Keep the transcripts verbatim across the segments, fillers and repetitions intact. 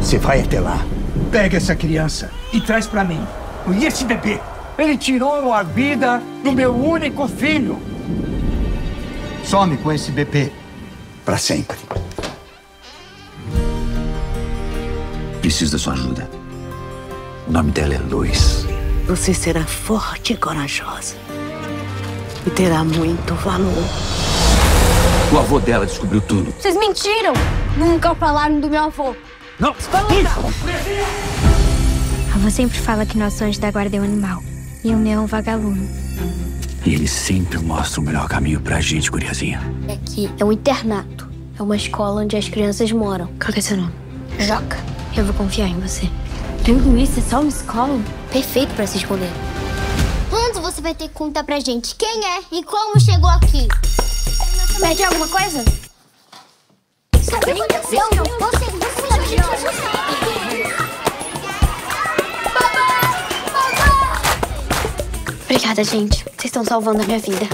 Você vai até lá. Pega essa criança e traz pra mim. E esse bebê? Ele tirou a vida do meu único filho. Some com esse bebê. Pra sempre. Preciso da sua ajuda. O nome dela é Luz. Você será forte e corajosa. E terá muito valor. O avô dela descobriu tudo. Vocês mentiram! Nunca falaram do meu avô. Não! A avó sempre fala que nosso anjo da guarda é um animal. E o meu é um vagalume. E ele sempre mostra o melhor caminho pra gente, guriazinha. Aqui é um internato. É uma escola onde as crianças moram. Qual que é seu nome? Joca. Eu vou confiar em você. Tudo isso é só uma escola? Perfeito pra se esconder. Antes você vai ter que contar pra gente quem é e como chegou aqui. Pede alguma coisa? Sabe o que aconteceu? Você, você, você. Obrigada, gente. Vocês estão salvando a minha vida.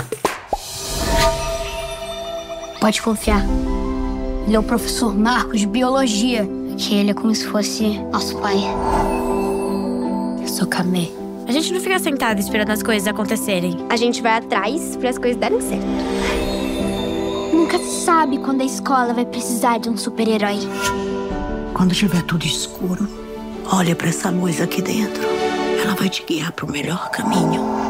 Pode confiar. Ele é o professor Marcos de Biologia. Que ele é como se fosse nosso pai. Eu sou Camê. A gente não fica sentado esperando as coisas acontecerem. A gente vai atrás para as coisas darem certo. Nunca se sabe quando a escola vai precisar de um super-herói. Quando tiver tudo escuro, olha para essa luz aqui dentro. Ela vai te guiar para o melhor caminho.